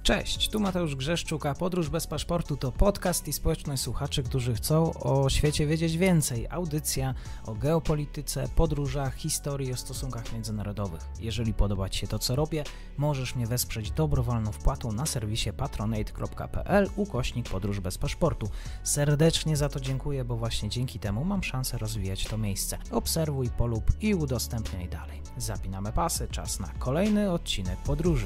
Cześć, tu Mateusz Grzeszczuk, a Podróż bez paszportu to podcast i społeczność słuchaczy, którzy chcą o świecie wiedzieć więcej. Audycja o geopolityce, podróżach, historii, o stosunkach międzynarodowych. Jeżeli podoba Ci się to, co robię, możesz mnie wesprzeć dobrowolną wpłatą na serwisie patronate.pl/podróż bez paszportu. Serdecznie za to dziękuję, bo właśnie dzięki temu mam szansę rozwijać to miejsce. Obserwuj, polub i udostępniaj dalej. Zapinamy pasy, czas na kolejny odcinek podróży.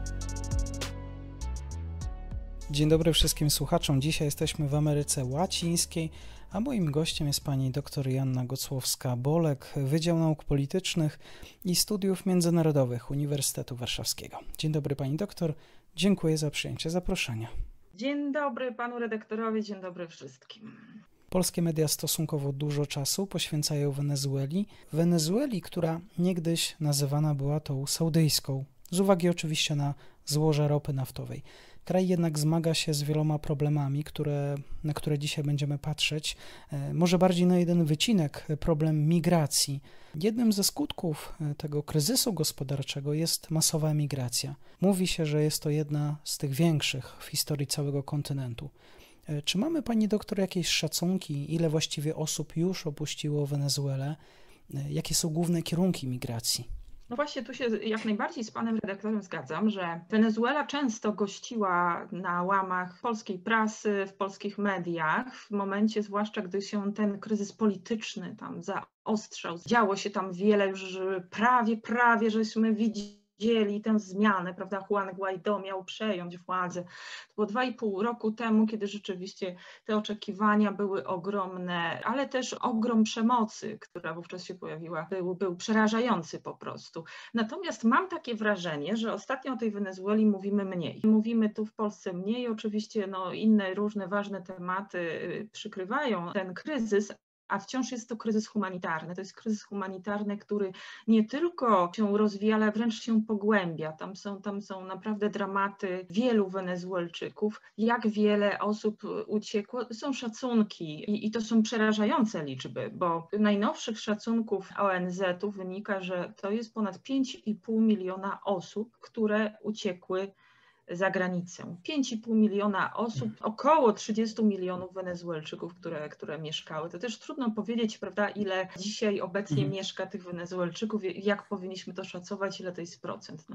Dzień dobry wszystkim słuchaczom. Dzisiaj jesteśmy w Ameryce Łacińskiej, a moim gościem jest pani dr Joanna Gocłowska-Bolek, Wydział Nauk Politycznych i Studiów Międzynarodowych Uniwersytetu Warszawskiego. Dzień dobry pani doktor, dziękuję za przyjęcie zaproszenia. Dzień dobry panu redaktorowi, dzień dobry wszystkim. Polskie media stosunkowo dużo czasu poświęcają Wenezueli, która niegdyś nazywana była tą saudyjską, z uwagi oczywiście na złoża ropy naftowej. Kraj jednak zmaga się z wieloma problemami, na które dzisiaj będziemy patrzeć. Może bardziej na jeden wycinek, problem migracji. Jednym ze skutków tego kryzysu gospodarczego jest masowa emigracja. Mówi się, że jest to jedna z tych większych w historii całego kontynentu. Czy mamy, pani doktor, jakieś szacunki, ile właściwie osób już opuściło Wenezuelę? Jakie są główne kierunki migracji? No właśnie, tu się jak najbardziej z panem redaktorem zgadzam, że Wenezuela często gościła na łamach polskiej prasy, w polskich mediach, w momencie zwłaszcza, gdy się ten kryzys polityczny tam zaostrzał. Działo się tam wiele, już prawie żeśmy widzieli tę zmianę, prawda? Juan Guaidó miał przejąć władzę. To było 2,5 roku temu, kiedy rzeczywiście te oczekiwania były ogromne, ale też ogrom przemocy, która wówczas się pojawiła, był przerażający po prostu. Natomiast mam takie wrażenie, że ostatnio o tej Wenezueli mówimy mniej. Mówimy tu w Polsce mniej, oczywiście inne różne ważne tematy przykrywają ten kryzys, a wciąż jest to kryzys humanitarny. To jest kryzys humanitarny, który nie tylko się rozwija, ale wręcz się pogłębia. Tam są naprawdę dramaty wielu Wenezuelczyków. Jak wiele osób uciekło, są szacunki i to są przerażające liczby, bo z najnowszych szacunków ONZ-u wynika, że to jest ponad 5,5 miliona osób, które uciekły za granicę. 5,5 miliona osób, około 30 milionów Wenezuelczyków, które mieszkały. To też trudno powiedzieć, prawda, ile dzisiaj obecnie mieszka tych Wenezuelczyków, jak powinniśmy to szacować, ile to jest procent.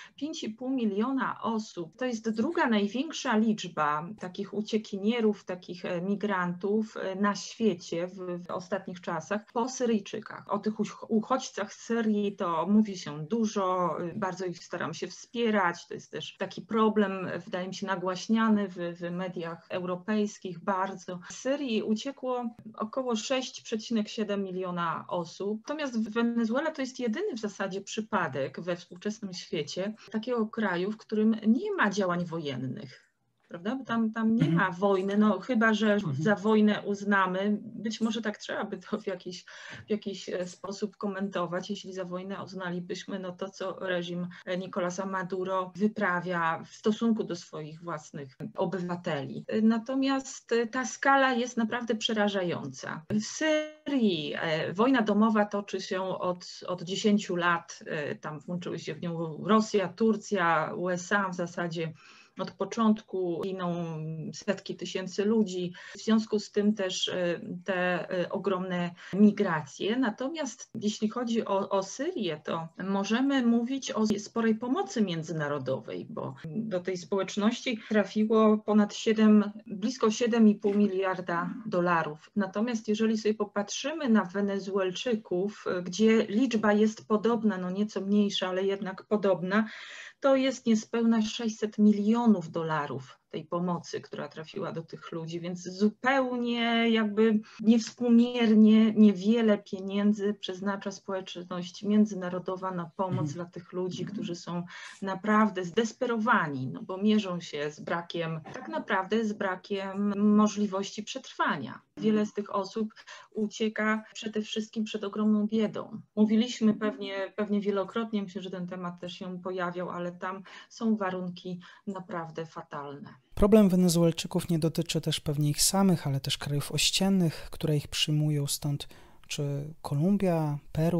5,5 miliona osób to jest druga największa liczba takich uciekinierów, takich migrantów na świecie w ostatnich czasach po Syryjczykach. O tych uchodźcach z Syrii to mówi się dużo, bardzo ich staram się wspierać, to jest też taki problem, wydaje mi się, nagłaśniany w mediach europejskich bardzo. Z Syrii uciekło około 6,7 miliona osób. Natomiast Wenezuela to jest jedyny w zasadzie przypadek we współczesnym świecie takiego kraju, w którym nie ma działań wojennych. Prawda? Bo tam nie ma wojny, chyba że za wojnę uznamy, być może tak trzeba by to w jakiś sposób komentować, jeśli za wojnę uznalibyśmy to, co reżim Nicolasa Maduro wyprawia w stosunku do swoich własnych obywateli. Natomiast ta skala jest naprawdę przerażająca. W Syrii wojna domowa toczy się od 10 lat, tam włączyły się w nią Rosja, Turcja, USA w zasadzie. Od początku giną setki tysięcy ludzi, w związku z tym też te ogromne migracje. Natomiast jeśli chodzi o Syrię, to możemy mówić o sporej pomocy międzynarodowej, bo do tej społeczności trafiło blisko 7,5 miliarda dolarów. Natomiast jeżeli sobie popatrzymy na Wenezuelczyków, gdzie liczba jest podobna, nieco mniejsza, ale jednak podobna, to jest niespełna 600 milionów dolarów tej pomocy, która trafiła do tych ludzi, więc zupełnie jakby niewspółmiernie niewiele pieniędzy przeznacza społeczność międzynarodowa na pomoc dla tych ludzi, którzy są naprawdę zdesperowani, bo mierzą się tak naprawdę z brakiem możliwości przetrwania. Wiele z tych osób ucieka przede wszystkim przed ogromną biedą. Mówiliśmy pewnie wielokrotnie, myślę, że ten temat też się pojawiał, ale tam są warunki naprawdę fatalne. Problem Wenezuelczyków nie dotyczy też pewnie ich samych, ale też krajów ościennych, które ich przyjmują, stąd czy Kolumbia, Peru,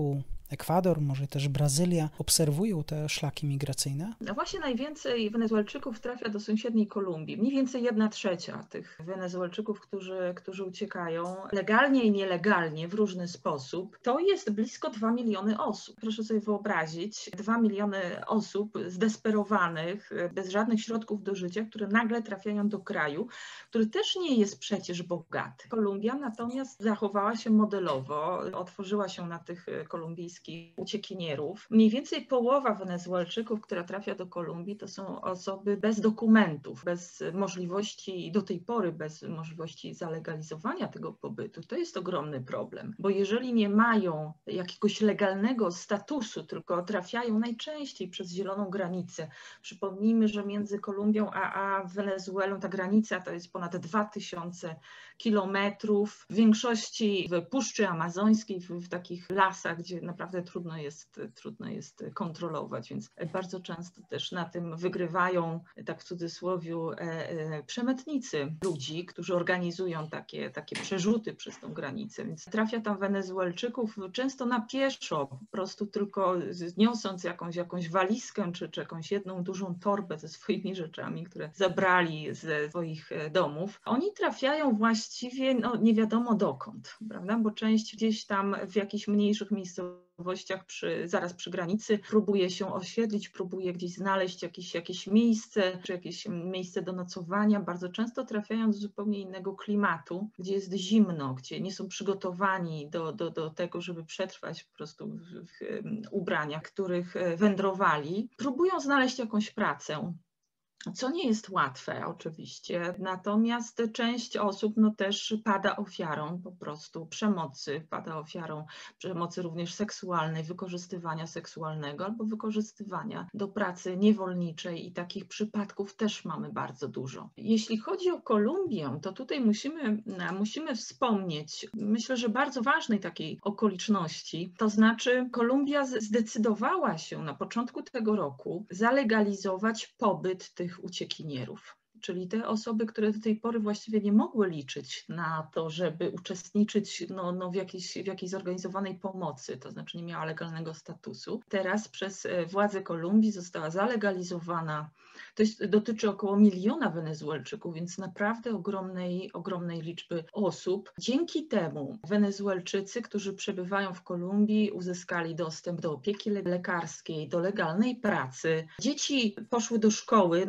Ekwador, może też Brazylia obserwują te szlaki migracyjne? No właśnie najwięcej Wenezuelczyków trafia do sąsiedniej Kolumbii. Mniej więcej 1/3 tych Wenezuelczyków, którzy uciekają legalnie i nielegalnie w różny sposób, to jest blisko 2 miliony osób. Proszę sobie wyobrazić, 2 miliony osób zdesperowanych, bez żadnych środków do życia, które nagle trafiają do kraju, który też nie jest przecież bogaty. Kolumbia natomiast zachowała się modelowo, otworzyła się na tych kolumbijskich uciekinierów. Mniej więcej połowa Wenezuelczyków, która trafia do Kolumbii, to są osoby bez dokumentów, bez możliwości, do tej pory bez możliwości zalegalizowania tego pobytu. To jest ogromny problem, bo jeżeli nie mają jakiegoś legalnego statusu, tylko trafiają najczęściej przez zieloną granicę. Przypomnijmy, że między Kolumbią a Wenezuelą ta granica to jest ponad 2000 kilometrów, w większości w Puszczy Amazońskiej, w takich lasach, gdzie naprawdę trudno jest kontrolować, więc bardzo często też na tym wygrywają, tak w cudzysłowie, przemytnicy ludzi, którzy organizują takie przerzuty przez tą granicę, więc trafia tam Wenezuelczyków często na pieszo, po prostu tylko niosąc jakąś walizkę, czy jakąś jedną dużą torbę ze swoimi rzeczami, które zabrali ze swoich domów. Oni trafiają właściwie nie wiadomo dokąd, prawda? Bo część gdzieś tam w jakichś mniejszych miejscowościach zaraz przy granicy próbuje się osiedlić, próbuje gdzieś znaleźć jakieś miejsce, czy jakieś miejsce do nocowania. Bardzo często trafiają do zupełnie innego klimatu, gdzie jest zimno, gdzie nie są przygotowani do tego, żeby przetrwać po prostu w ubraniach, w których wędrowali. Próbują znaleźć jakąś pracę, co nie jest łatwe oczywiście, natomiast część osób też pada ofiarą po prostu przemocy, pada ofiarą przemocy również seksualnej, wykorzystywania seksualnego albo wykorzystywania do pracy niewolniczej i takich przypadków też mamy bardzo dużo. Jeśli chodzi o Kolumbię, to tutaj musimy wspomnieć, myślę, że bardzo ważnej takiej okoliczności, to znaczy Kolumbia zdecydowała się na początku tego roku zalegalizować pobyt tych uciekinierów. Czyli te osoby, które do tej pory właściwie nie mogły liczyć na to, żeby uczestniczyć w jakiejś zorganizowanej pomocy, to znaczy nie miała legalnego statusu. Teraz przez władze Kolumbii została zalegalizowana. Dotyczy około 1 miliona Wenezuelczyków, więc naprawdę ogromnej liczby osób. Dzięki temu Wenezuelczycy, którzy przebywają w Kolumbii, uzyskali dostęp do opieki lekarskiej, do legalnej pracy. Dzieci poszły do szkoły,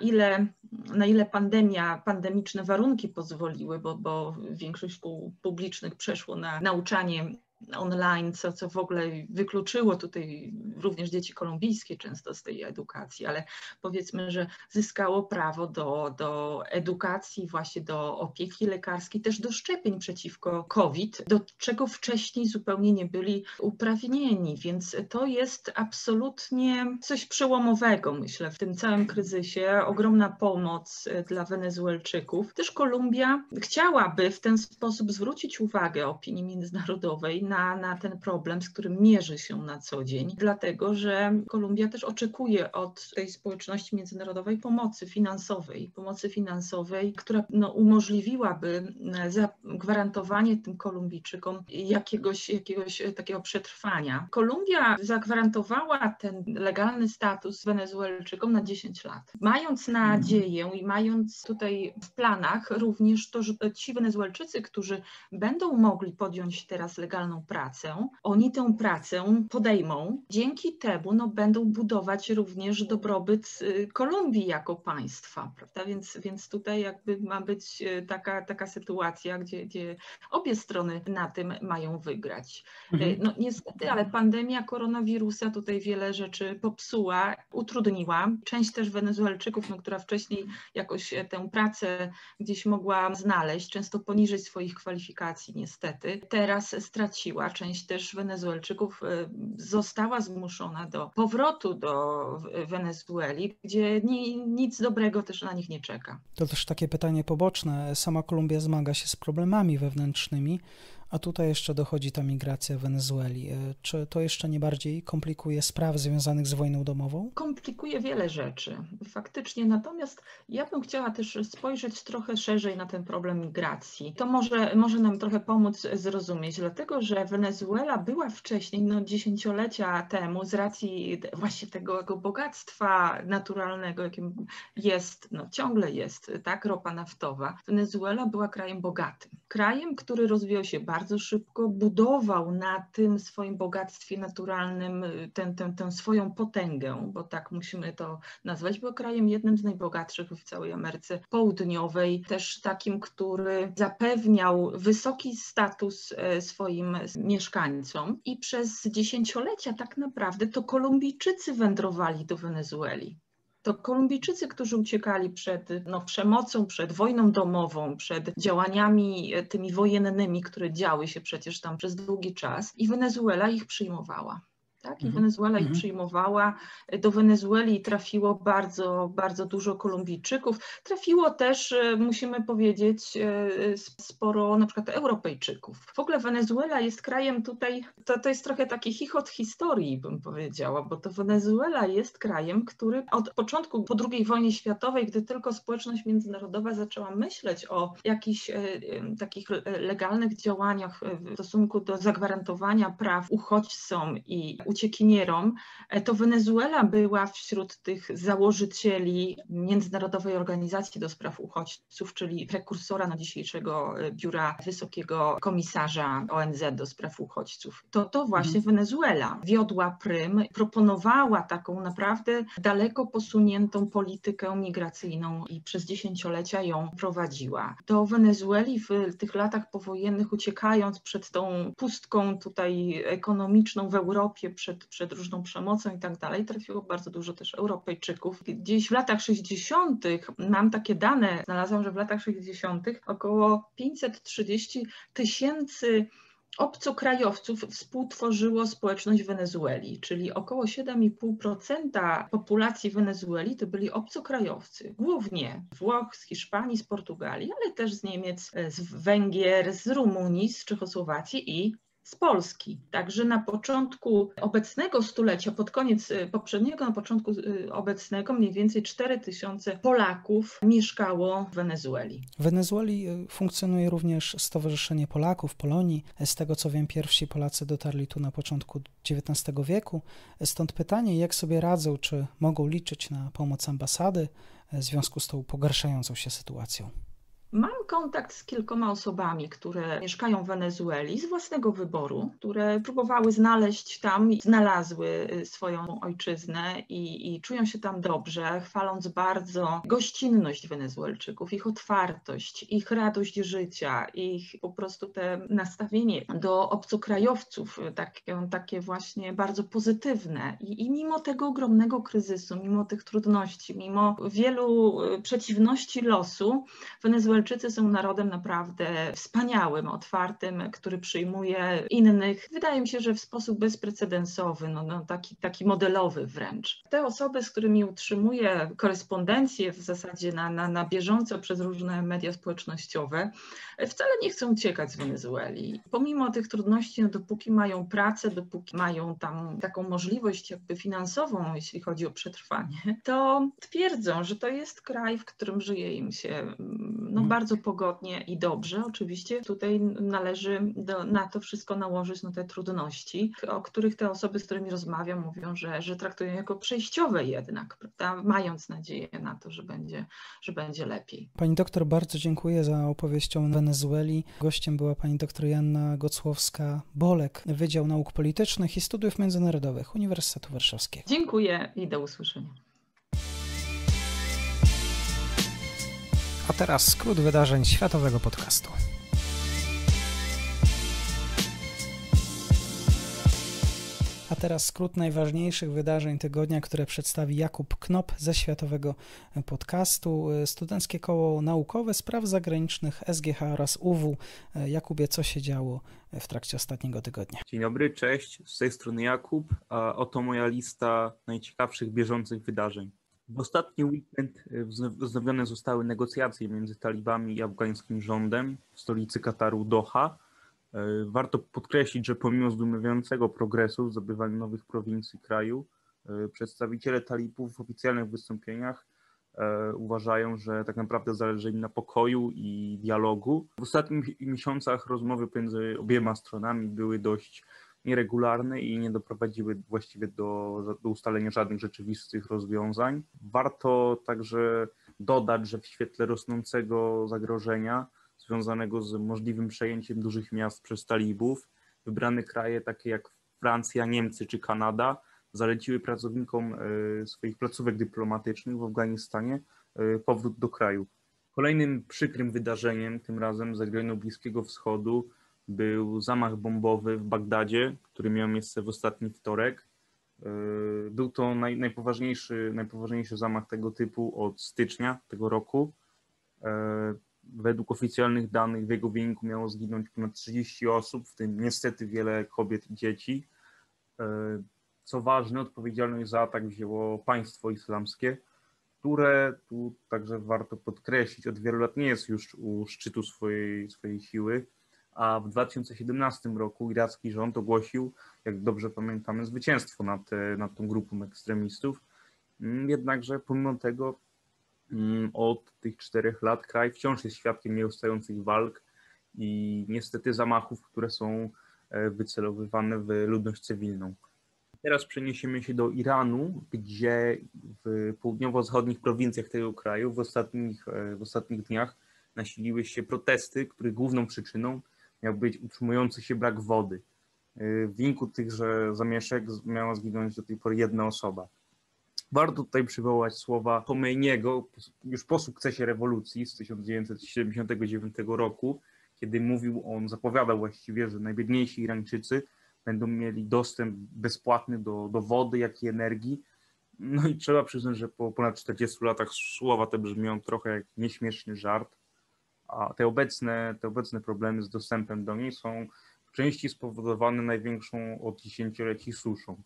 na ile pandemiczne warunki pozwoliły, bo większość szkół publicznych przeszło na nauczanie online, co w ogóle wykluczyło tutaj również dzieci kolumbijskie często z tej edukacji, ale powiedzmy, że zyskało prawo do edukacji, właśnie do opieki lekarskiej, też do szczepień przeciwko COVID, do czego wcześniej zupełnie nie byli uprawnieni, więc to jest absolutnie coś przełomowego, myślę, w tym całym kryzysie. Ogromna pomoc dla Wenezuelczyków. Też Kolumbia chciałaby w ten sposób zwrócić uwagę opinii międzynarodowej na ten problem, z którym mierzy się na co dzień, dlatego że Kolumbia też oczekuje od tej społeczności międzynarodowej pomocy finansowej, która umożliwiłaby zagwarantowanie tym Kolumbijczykom jakiegoś takiego przetrwania. Kolumbia zagwarantowała ten legalny status Wenezuelczykom na 10 lat. Mając nadzieję i mając tutaj w planach również to, że ci Wenezuelczycy, którzy będą mogli podjąć teraz legalną pracę, oni tę pracę podejmą. Dzięki temu będą budować również dobrobyt Kolumbii jako państwa, prawda? Więc tutaj jakby ma być taka sytuacja, gdzie obie strony na tym mają wygrać. Niestety, ale pandemia koronawirusa tutaj wiele rzeczy popsuła, utrudniła. Część też Wenezuelczyków, która wcześniej jakoś tę pracę gdzieś mogła znaleźć, często poniżej swoich kwalifikacji niestety, teraz straciła. Część też Wenezuelczyków została zmuszona do powrotu do Wenezueli, gdzie nic dobrego też na nich nie czeka. To też takie pytanie poboczne. Sama Kolumbia zmaga się z problemami wewnętrznymi. A tutaj jeszcze dochodzi ta migracja Wenezueli. Czy to jeszcze nie bardziej komplikuje spraw związanych z wojną domową? Komplikuje wiele rzeczy, faktycznie. Natomiast ja bym chciała też spojrzeć trochę szerzej na ten problem migracji. To może nam trochę pomóc zrozumieć, dlatego że Wenezuela była wcześniej, dziesięciolecia temu, z racji właśnie tego bogactwa naturalnego, jakim jest, ciągle jest, tak, ropa naftowa. Wenezuela była krajem bogatym. Krajem, który rozwijał się bardzo szybko, budował na tym swoim bogactwie naturalnym tę swoją potęgę, bo tak musimy to nazwać, był krajem jednym z najbogatszych w całej Ameryce Południowej, też takim, który zapewniał wysoki status swoim mieszkańcom i przez dziesięciolecia tak naprawdę to Kolumbijczycy wędrowali do Wenezueli. To Kolumbijczycy, którzy uciekali przed przemocą, przed wojną domową, przed działaniami tymi wojennymi, które działy się przecież tam przez długi czas i Wenezuela ich przyjmowała. Tak? I Wenezuela ich przyjmowała. Do Wenezueli trafiło bardzo, bardzo dużo Kolumbijczyków. Trafiło też, musimy powiedzieć, sporo na przykład Europejczyków. W ogóle Wenezuela jest krajem tutaj, to jest trochę taki chichot historii, bym powiedziała, bo to Wenezuela jest krajem, który od początku, po II wojnie światowej, gdy tylko społeczność międzynarodowa zaczęła myśleć o jakichś takich legalnych działaniach w stosunku do zagwarantowania praw uchodźcom i uciekinierom, to Wenezuela była wśród tych założycieli Międzynarodowej Organizacji do Spraw Uchodźców, czyli prekursora dzisiejszego biura Wysokiego Komisarza ONZ do spraw uchodźców. To właśnie Wenezuela wiodła prym, proponowała taką naprawdę daleko posuniętą politykę migracyjną i przez dziesięciolecia ją prowadziła. Do Wenezueli w tych latach powojennych, uciekając przed tą pustką tutaj ekonomiczną w Europie, przed różną przemocą i tak dalej, trafiło bardzo dużo też Europejczyków. Gdzieś w latach 60. mam takie dane, znalazłam, że w latach 60. około 530 000 obcokrajowców współtworzyło społeczność Wenezueli, czyli około 7,5% populacji Wenezueli to byli obcokrajowcy, głównie z Włoch, z Hiszpanii, z Portugalii, ale też z Niemiec, z Węgier, z Rumunii, z Czechosłowacji i z Polski. Także na początku obecnego stulecia, pod koniec poprzedniego, na początku obecnego mniej więcej 4000 Polaków mieszkało w Wenezueli. W Wenezueli funkcjonuje również Stowarzyszenie Polaków, Polonii. Z tego co wiem, pierwsi Polacy dotarli tu na początku XIX wieku. Stąd pytanie, jak sobie radzą, czy mogą liczyć na pomoc ambasady w związku z tą pogarszającą się sytuacją? Mam kontakt z kilkoma osobami, które mieszkają w Wenezueli z własnego wyboru, które próbowały znaleźć tam i znalazły swoją ojczyznę i czują się tam dobrze, chwaląc bardzo gościnność Wenezuelczyków, ich otwartość, ich radość życia, ich po prostu te nastawienie do obcokrajowców, takie właśnie bardzo pozytywne. I mimo tego ogromnego kryzysu, mimo tych trudności, mimo wielu przeciwności losu, Wenezuelczycy są narodem naprawdę wspaniałym, otwartym, który przyjmuje innych. Wydaje mi się, że w sposób bezprecedensowy, taki modelowy wręcz. Te osoby, z którymi utrzymuję korespondencję w zasadzie na bieżąco przez różne media społecznościowe, wcale nie chcą uciekać z Wenezueli. Pomimo tych trudności, dopóki mają pracę, dopóki mają tam taką możliwość jakby finansową, jeśli chodzi o przetrwanie, to twierdzą, że to jest kraj, w którym żyje im się bardzo pogodnie i dobrze. Oczywiście tutaj należy na to wszystko nałożyć te trudności, o których te osoby, z którymi rozmawiam, mówią, że traktują jako przejściowe jednak, prawda? Mając nadzieję na to, że będzie lepiej. Pani doktor, bardzo dziękuję za opowieść o Wenezueli. Gościem była pani doktor Joanna Gocłowska-Bolek, Wydział Nauk Politycznych i Studiów Międzynarodowych Uniwersytetu Warszawskiego. Dziękuję i do usłyszenia. A teraz skrót wydarzeń światowego podcastu. A teraz skrót najważniejszych wydarzeń tygodnia, które przedstawi Jakub Knop ze Światowego Podcastu, Studenckie Koło Naukowe Spraw Zagranicznych SGH oraz UW. Jakubie, co się działo w trakcie ostatniego tygodnia? Dzień dobry, cześć, z tej strony Jakub, a oto moja lista najciekawszych bieżących wydarzeń. W ostatni weekend wznowione zostały negocjacje między talibami i afgańskim rządem w stolicy Kataru Doha. Warto podkreślić, że pomimo zdumiewającego progresu w zdobywaniu nowych prowincji kraju, przedstawiciele talibów w oficjalnych wystąpieniach uważają, że tak naprawdę zależy im na pokoju i dialogu. W ostatnich miesiącach rozmowy pomiędzy obiema stronami były dość nieregularne i nie doprowadziły właściwie do ustalenia żadnych rzeczywistych rozwiązań. Warto także dodać, że w świetle rosnącego zagrożenia związanego z możliwym przejęciem dużych miast przez talibów, wybrane kraje takie jak Francja, Niemcy czy Kanada zaleciły pracownikom swoich placówek dyplomatycznych w Afganistanie powrót do kraju. Kolejnym przykrym wydarzeniem, tym razem z regionu Bliskiego Wschodu, był zamach bombowy w Bagdadzie, który miał miejsce w ostatni wtorek. Był to najpoważniejszy zamach tego typu od stycznia tego roku. Według oficjalnych danych w jego wyniku miało zginąć ponad 30 osób, w tym niestety wiele kobiet i dzieci. Co ważne, odpowiedzialność za atak wzięło państwo islamskie, które tu także warto podkreślić, od wielu lat nie jest już u szczytu swojej siły, a w 2017 roku iracki rząd ogłosił, jak dobrze pamiętamy, zwycięstwo nad tą grupą ekstremistów. Jednakże pomimo tego od tych 4 lat kraj wciąż jest świadkiem nieustających walk i niestety zamachów, które są wycelowywane w ludność cywilną. Teraz przeniesiemy się do Iranu, gdzie w południowo-zachodnich prowincjach tego kraju w ostatnich dniach nasiliły się protesty, których główną przyczyną miał być utrzymujący się brak wody. W wyniku tychże zamieszek miała zginąć do tej pory 1 osoba. Warto tutaj przywołać słowa Chomeiniego już po sukcesie rewolucji z 1979 roku, kiedy zapowiadał właściwie, że najbiedniejsi Irańczycy będą mieli dostęp bezpłatny do wody, jak i energii. No i trzeba przyznać, że po ponad 40 latach słowa te brzmią trochę jak nieśmieszny żart, a te obecne problemy z dostępem do niej są w części spowodowane największą od dziesięcioleci suszą.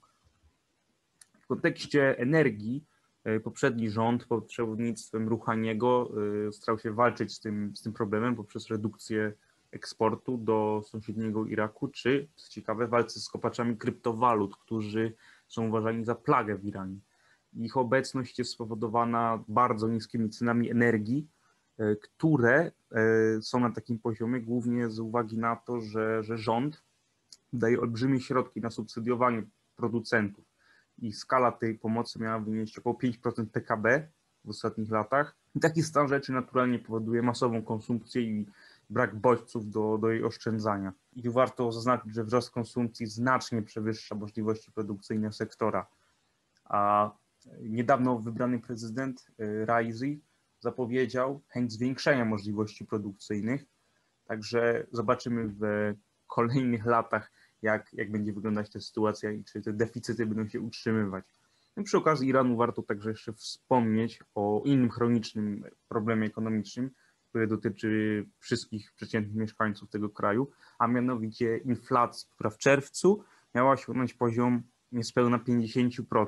W kontekście energii poprzedni rząd pod przewodnictwem Rouhaniego starał się walczyć z tym problemem poprzez redukcję eksportu do sąsiedniego Iraku, czy, co ciekawe, walce z kopaczami kryptowalut, którzy są uważani za plagę w Iranie. Ich obecność jest spowodowana bardzo niskimi cenami energii, które są na takim poziomie głównie z uwagi na to, że rząd daje olbrzymie środki na subsydiowanie producentów i skala tej pomocy miała wynieść około 5% PKB w ostatnich latach. I taki stan rzeczy naturalnie powoduje masową konsumpcję i brak bodźców do jej oszczędzania. I tu warto zaznaczyć, że wzrost konsumpcji znacznie przewyższa możliwości produkcyjne sektora. A niedawno wybrany prezydent Raisi zapowiedział chęć zwiększenia możliwości produkcyjnych. Także zobaczymy w kolejnych latach, jak będzie wyglądać ta sytuacja i czy te deficyty będą się utrzymywać. No przy okazji Iranu warto także jeszcze wspomnieć o innym chronicznym problemie ekonomicznym, który dotyczy wszystkich przeciętnych mieszkańców tego kraju, a mianowicie inflacji, która w czerwcu miała osiągnąć poziom niespełna 50%.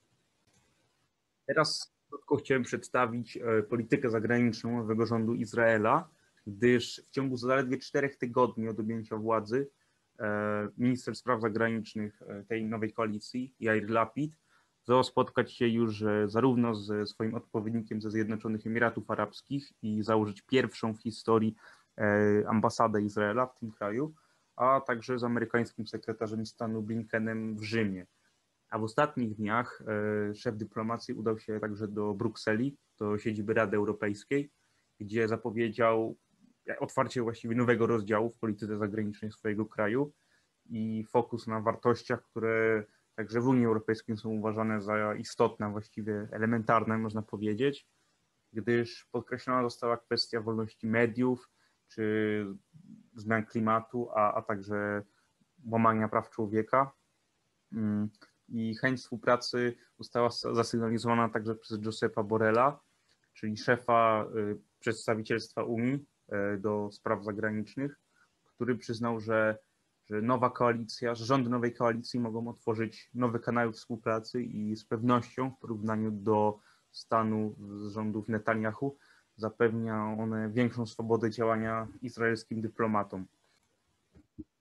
Teraz krótko chciałem przedstawić politykę zagraniczną nowego rządu Izraela, gdyż w ciągu zaledwie 4 tygodni od objęcia władzy minister spraw zagranicznych tej nowej koalicji, Yair Lapid, zdołał spotkać się już zarówno ze swoim odpowiednikiem ze Zjednoczonych Emiratów Arabskich i założyć pierwszą w historii ambasadę Izraela w tym kraju, a także z amerykańskim sekretarzem stanu Blinkenem w Rzymie. A w ostatnich dniach szef dyplomacji udał się także do Brukseli, do siedziby Rady Europejskiej, gdzie zapowiedział otwarcie właściwie nowego rozdziału w polityce zagranicznej swojego kraju i fokus na wartościach, które także w Unii Europejskiej są uważane za istotne, właściwie elementarne, można powiedzieć, gdyż podkreślona została kwestia wolności mediów czy zmian klimatu, a także łamania praw człowieka. I chęć współpracy została zasygnalizowana także przez Josepa Borrella, czyli szefa przedstawicielstwa Unii do spraw zagranicznych, który przyznał, że nowa koalicja, że rządy nowej koalicji mogą otworzyć nowe kanały współpracy i z pewnością w porównaniu do stanu rządów Netanyahu zapewnia one większą swobodę działania izraelskim dyplomatom.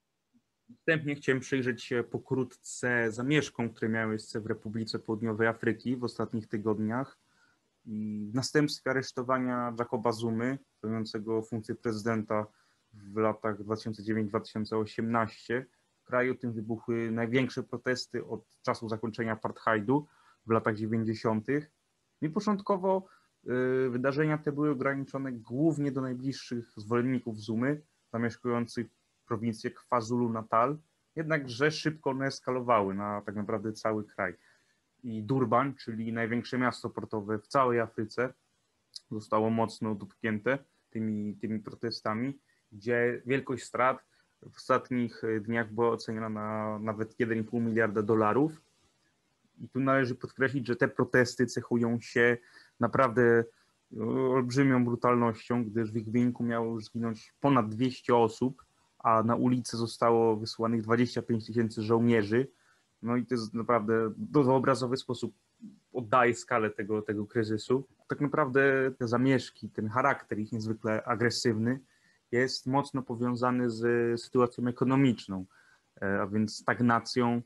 Wstępnie chciałem przyjrzeć się pokrótce zamieszkom, które miały miejsce w Republice Południowej Afryki w ostatnich tygodniach. I w następstwie aresztowania Jacoba Zumy, pełniącego funkcję prezydenta w latach 2009-2018, w kraju tym wybuchły największe protesty od czasu zakończenia apartheidu w latach 90. I początkowo wydarzenia te były ograniczone głównie do najbliższych zwolenników Zumy, zamieszkujących prowincję KwaZulu-Natal, jednakże szybko one eskalowały na tak naprawdę cały kraj. I Durban, czyli największe miasto portowe w całej Afryce, zostało mocno dotknięte tymi protestami, gdzie wielkość strat w ostatnich dniach była oceniana na nawet 1,5 miliarda dolarów. I tu należy podkreślić, że te protesty cechują się naprawdę olbrzymią brutalnością, gdyż w ich wyniku miało już zginąć ponad 200 osób, a na ulicy zostało wysłanych 25 000 żołnierzy. No i to jest naprawdę w obrazowy sposób oddaje skalę tego kryzysu. Tak naprawdę te zamieszki, ten charakter ich niezwykle agresywny jest mocno powiązany z sytuacją ekonomiczną, a więc stagnacją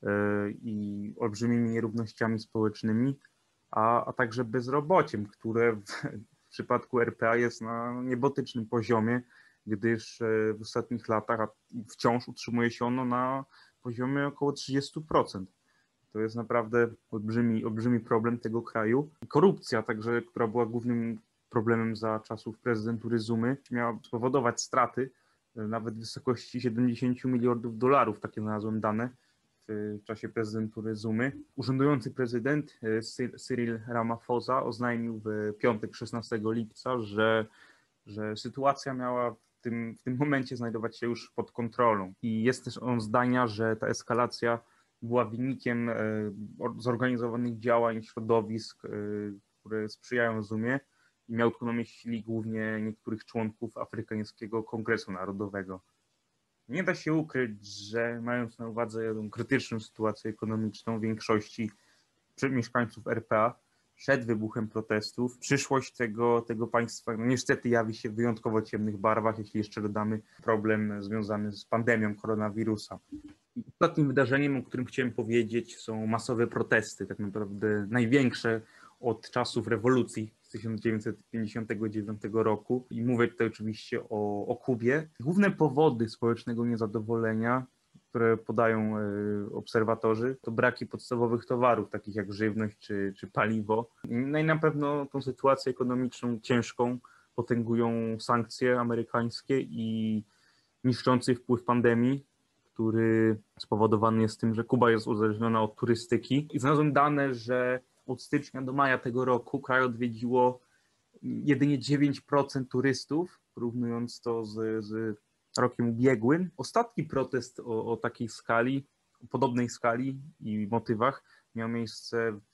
i olbrzymimi nierównościami społecznymi, a także bezrobociem, które w przypadku RPA jest na niebotycznym poziomie, gdyż w ostatnich latach wciąż utrzymuje się ono na poziomie około 30%. To jest naprawdę olbrzymi problem tego kraju. I korupcja także, która była głównym problemem za czasów prezydentury Zumy, miała spowodować straty nawet w wysokości 70 miliardów dolarów, takie znalazłem dane w czasie prezydentury Zumy. Urzędujący prezydent Cyril Ramaphosa oznajmił w piątek 16 lipca, że sytuacja miała w tym momencie znajdować się już pod kontrolą. I jest też on zdania, że ta eskalacja była wynikiem zorganizowanych działań środowisk, które sprzyjają Zumie i miał to na myśli głównie niektórych członków Afrykańskiego Kongresu Narodowego. Nie da się ukryć, że mając na uwadze tą krytyczną sytuację ekonomiczną większości mieszkańców RPA przed wybuchem protestów, przyszłość tego państwa no niestety jawi się w wyjątkowo ciemnych barwach, jeśli jeszcze dodamy problem związany z pandemią koronawirusa. Ostatnim wydarzeniem, o którym chciałem powiedzieć, są masowe protesty, tak naprawdę największe od czasów rewolucji z 1959 roku. I mówię tutaj oczywiście o Kubie. Główne powody społecznego niezadowolenia, które podają obserwatorzy, to braki podstawowych towarów, takich jak żywność czy paliwo. No i na pewno tą sytuację ekonomiczną ciężką potęgują sankcje amerykańskie i niszczący wpływ pandemii, który spowodowany jest tym, że Kuba jest uzależniona od turystyki. I znalazłem dane, że od stycznia do maja tego roku kraj odwiedziło jedynie 9% turystów, porównując to z rokiem ubiegłym. Ostatni protest o takiej skali, o podobnej skali i motywach miał miejsce w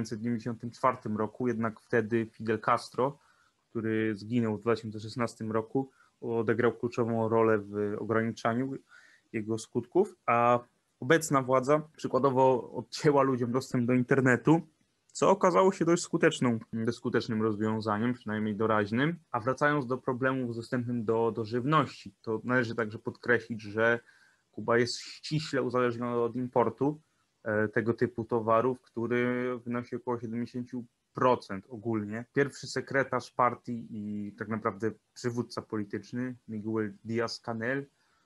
1994 roku, jednak wtedy Fidel Castro, który zginął w 2016 roku, odegrał kluczową rolę w ograniczaniu jego skutków, a obecna władza przykładowo odcięła ludziom dostęp do internetu, co okazało się dość skutecznym rozwiązaniem, przynajmniej doraźnym. A wracając do problemów z dostępem do żywności, to należy także podkreślić, że Kuba jest ściśle uzależniona od importu tego typu towarów, który wynosi około 70% ogólnie. Pierwszy sekretarz partii i tak naprawdę przywódca polityczny, Miguel Díaz-Canel,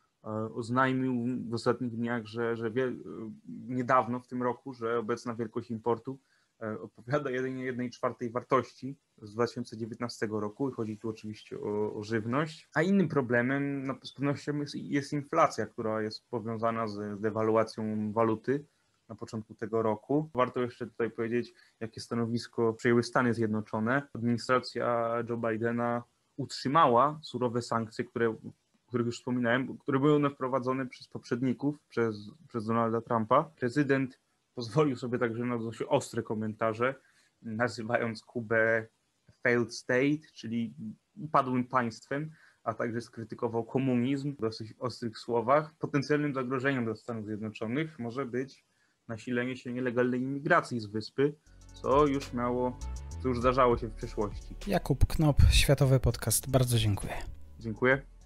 oznajmił w ostatnich dniach, że niedawno w tym roku, że obecna wielkość importu odpowiada jedynie 1/4 wartości z 2019 roku i chodzi tu oczywiście o żywność. A innym problemem z pewnością jest inflacja, która jest powiązana z dewaluacją waluty na początku tego roku. Warto jeszcze tutaj powiedzieć, jakie stanowisko przyjęły Stany Zjednoczone. Administracja Joe Bidena utrzymała surowe sankcje, o których już wspominałem, które były one wprowadzone przez poprzedników, przez Donalda Trumpa. Prezydent pozwolił sobie także na dość ostre komentarze, nazywając Kubę failed state, czyli upadłym państwem, a także skrytykował komunizm w dosyć ostrych słowach. Potencjalnym zagrożeniem dla Stanów Zjednoczonych może być nasilenie się nielegalnej imigracji z wyspy, co już zdarzało się w przeszłości. Jakub Knop, Światowy Podcast. Bardzo dziękuję. Dziękuję.